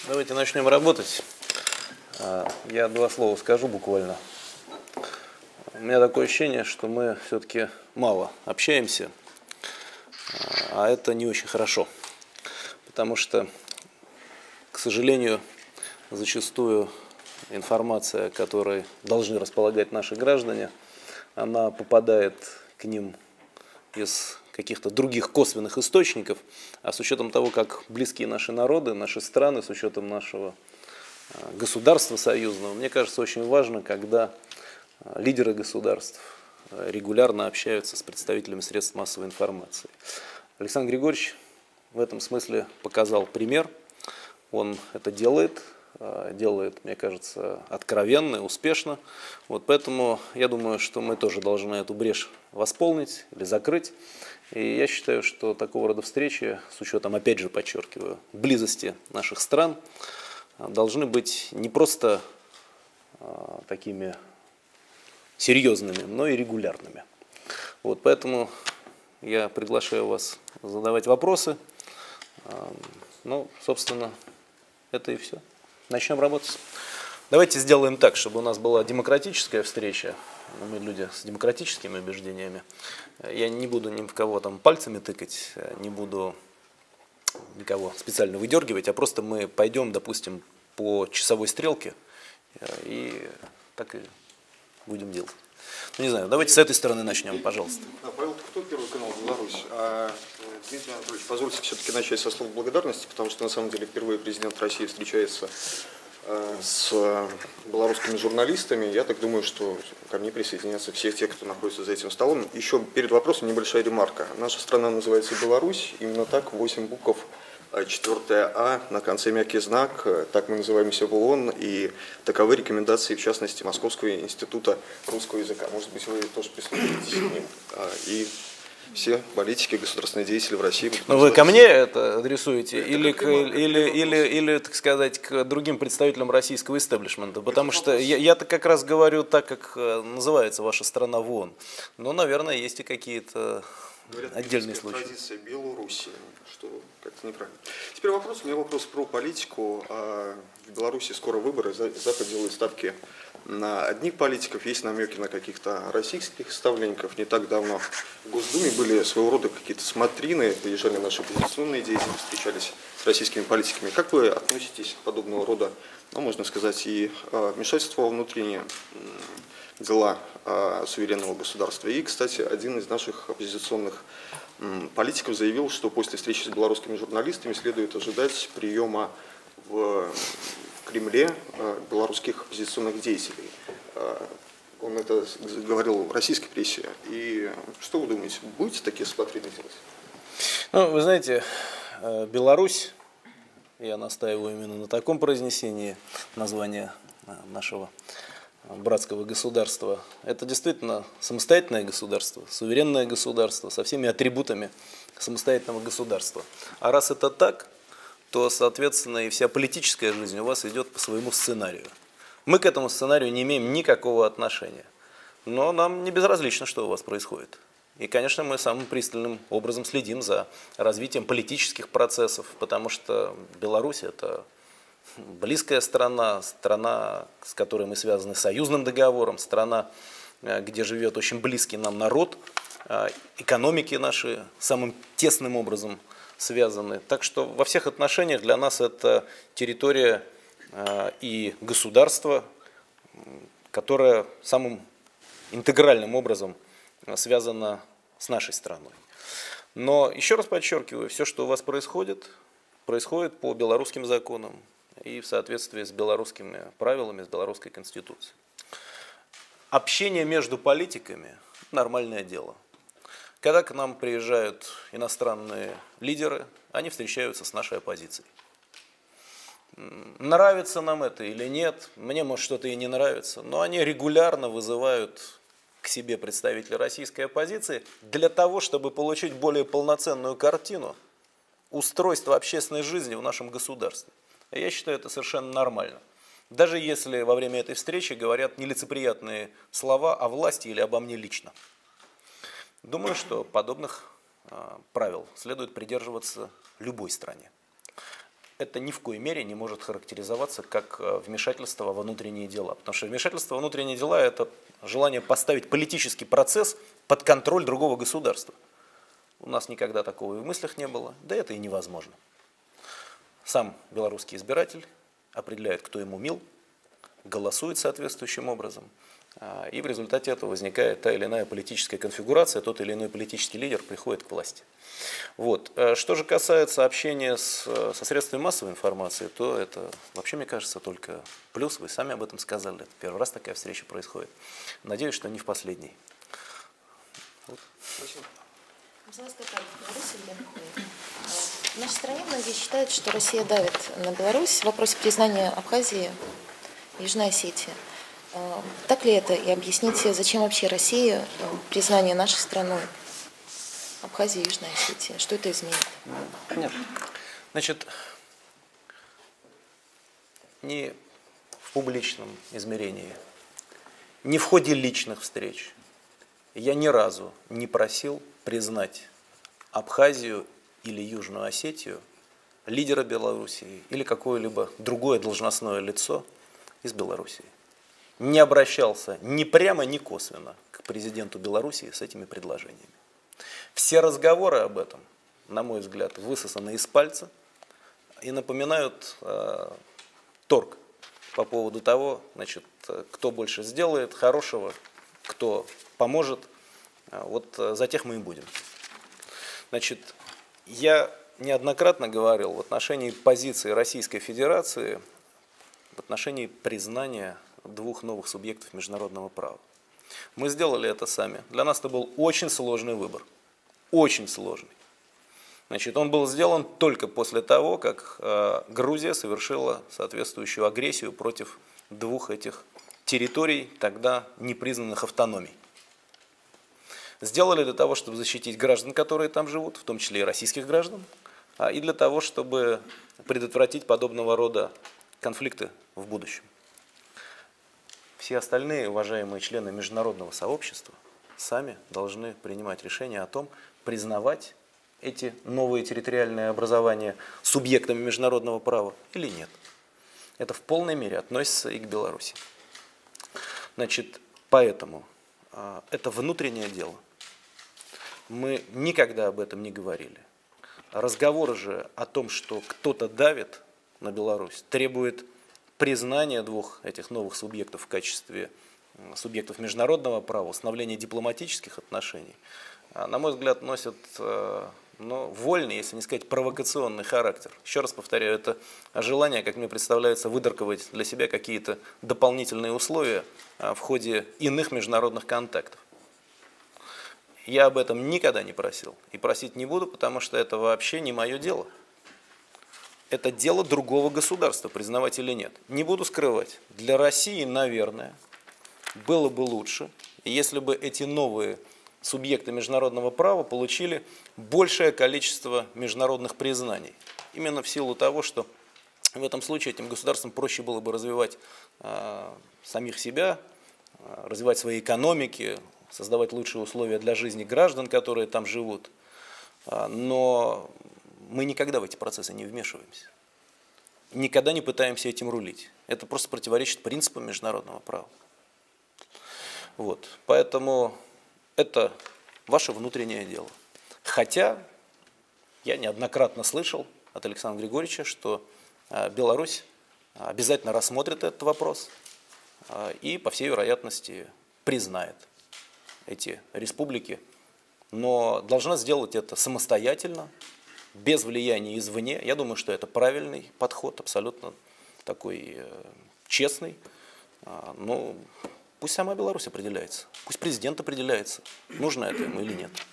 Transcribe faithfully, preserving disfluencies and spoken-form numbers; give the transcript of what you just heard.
Давайте начнем работать. Я два слова скажу буквально. У меня такое ощущение, что мы все-таки мало общаемся, а это не очень хорошо. Потому что, к сожалению, зачастую информация, которой должны располагать наши граждане, она попадает к ним из каких-то других косвенных источников, а с учетом того, как близкие наши народы, наши страны, с учетом нашего государства союзного, мне кажется, очень важно, когда лидеры государств регулярно общаются с представителями средств массовой информации. Александр Григорьевич в этом смысле показал пример, он это делает, делает, мне кажется, откровенно и успешно. Вот поэтому я думаю, что мы тоже должны эту брешь восполнить или закрыть. И я считаю, что такого рода встречи, с учетом, опять же, подчеркиваю, близости наших стран, должны быть не просто а, такими серьезными, но и регулярными. Вот поэтому я приглашаю вас задавать вопросы. А, ну, собственно, это и все. Начнем работать. Давайте сделаем так, чтобы у нас была демократическая встреча. Мы люди с демократическими убеждениями. Я не буду ни в кого там пальцами тыкать, не буду никого специально выдергивать, а просто мы пойдем, допустим, по часовой стрелке и так и будем делать. Ну, не знаю, давайте с этой стороны начнем, пожалуйста. А, Павел, кто первый канал «Беларусь»? А, Дмитрий Анатольевич, позвольте все-таки начать со слов благодарности, потому что на самом деле впервые президент России встречается с белорусскими журналистами. Я так думаю, что ко мне присоединятся все те, кто находится за этим столом. Еще перед вопросом небольшая ремарка. Наша страна называется Беларусь. Именно так, восемь букв, четвертое А, на конце мягкий знак. Так мы называемся в ООН. И таковы рекомендации, в частности, Московского института русского языка. Может быть, вы тоже присоединитесь к ним. И все политики, государственные деятели в России. Но вы ко мне это адресуете это или, к, или, или, или, так сказать, к другим представителям российского истеблишмента? Потому это что я, я-то как раз говорю так, как называется ваша страна в ООН. Но, наверное, есть и какие-то отдельные случаи. Традиция Белоруссии, что как-то неправильно. Теперь вопрос, у меня вопрос про политику. В Беларуси скоро выборы, Запад делает ставки на одних политиков, есть намеки на каких-то российских ставленников. Не так давно в Госдуме были своего рода какие-то смотрины, приезжали наши оппозиционные деятели, встречались с российскими политиками. Как вы относитесь к подобного рода, ну, можно сказать, и вмешательству во внутренние дела суверенного государства? И, кстати, один из наших оппозиционных политиков заявил, что после встречи с белорусскими журналистами следует ожидать приема в Кремле белорусских оппозиционных деятелей. Он это говорил в российской прессе. И что вы думаете, будете такие смотрины делать? Ну, вы знаете, Беларусь, я настаиваю именно на таком произнесении названия нашего братского государства, это действительно самостоятельное государство, суверенное государство со всеми атрибутами самостоятельного государства. А раз это так, то, соответственно, и вся политическая жизнь у вас идет по своему сценарию. Мы к этому сценарию не имеем никакого отношения. Но нам не безразлично, что у вас происходит. И, конечно, мы самым пристальным образом следим за развитием политических процессов, потому что Беларусь – это близкая страна, страна, с которой мы связаны союзным договором, страна, где живет очень близкий нам народ, экономики наши самым тесным образом связаны. Так что во всех отношениях для нас это территория э, и государство, которое самым интегральным образом связано с нашей страной. Но еще раз подчеркиваю, все, что у вас происходит, происходит по белорусским законам и в соответствии с белорусскими правилами, с белорусской конституцией. Общение между политиками – нормальное дело. Когда к нам приезжают иностранные лидеры, они встречаются с нашей оппозицией. Нравится нам это или нет, мне, может, что-то и не нравится, но они регулярно вызывают к себе представителей российской оппозиции для того, чтобы получить более полноценную картину устройства общественной жизни в нашем государстве. Я считаю, это совершенно нормально. Даже если во время этой встречи говорят нелицеприятные слова о власти или обо мне лично. Думаю, что подобных правил следует придерживаться любой стране. это ни в коей мере не может характеризоваться как вмешательство во внутренние дела. Потому что вмешательство во внутренние дела – это желание поставить политический процесс под контроль другого государства. У нас никогда такого и в мыслях не было, да это и невозможно. Сам белорусский избиратель определяет, кто ему мил, голосует соответствующим образом, и в результате этого возникает та или иная политическая конфигурация, тот или иной политический лидер приходит к власти. Вот. Что же касается общения с, со средствами массовой информации, то это вообще, мне кажется, только плюс. Вы сами об этом сказали. Это первый раз такая встреча происходит. Надеюсь, что не в последний. Вот. Спасибо. В нашей стране многие считают, что Россия давит на Беларусь в вопросе признания Абхазии и Южной Осетии. Так ли это? И объясните, зачем вообще России признание нашей страной Абхазии и Южной Осетии? Что это изменит? Нет. Значит, ни в публичном измерении, ни в ходе личных встреч я ни разу не просил признать Абхазию или Южную Осетию лидера Белоруссии или какое-либо другое должностное лицо из Белоруссии. Не обращался ни прямо, ни косвенно к президенту Белоруссии с этими предложениями. Все разговоры об этом, на мой взгляд, высосаны из пальца и напоминают э, торг по поводу того, значит, кто больше сделает хорошего, кто поможет, вот за тех мы и будем. Значит, я неоднократно говорил в отношении позиции Российской Федерации, в отношении признания двух новых субъектов международного права. Мы сделали это сами. Для нас это был очень сложный выбор. Очень сложный. Значит, он был сделан только после того, как э, Грузия совершила соответствующую агрессию против двух этих территорий, тогда непризнанных автономий. Сделали для того, чтобы защитить граждан, которые там живут, в том числе и российских граждан, а и для того, чтобы предотвратить подобного рода конфликты в будущем. Все остальные уважаемые члены международного сообщества сами должны принимать решение о том, признавать эти новые территориальные образования субъектами международного права или нет. Это в полной мере относится и к Беларуси. Значит, поэтому э, это внутреннее дело. Мы никогда об этом не говорили. Разговоры же о том, что кто-то давит на Беларусь, требует признания двух этих новых субъектов в качестве субъектов международного права, установления дипломатических отношений, на мой взгляд, носят ну, вольный, если не сказать провокационный характер. Еще раз повторяю, это желание, как мне представляется, выдорковать для себя какие-то дополнительные условия в ходе иных международных контактов. Я об этом никогда не просил и просить не буду, потому что это вообще не мое дело. Это дело другого государства, признавать или нет. Не буду скрывать. Для России, наверное, было бы лучше, если бы эти новые субъекты международного права получили большее количество международных признаний. Именно в силу того, что в этом случае этим государствам проще было бы развивать э, самих себя, э, развивать свои экономики, создавать лучшие условия для жизни граждан, которые там живут. Э, но мы никогда в эти процессы не вмешиваемся. Никогда не пытаемся этим рулить. Это просто противоречит принципам международного права. Вот. Поэтому это ваше внутреннее дело. Хотя я неоднократно слышал от Александра Григорьевича, что Беларусь обязательно рассмотрит этот вопрос и, по всей вероятности, признает эти республики, но должна сделать это самостоятельно, без влияния извне. Я думаю, что это правильный подход, абсолютно такой э, честный. А, но пусть сама Беларусь определяется, пусть президент определяется, нужно это ему или нет.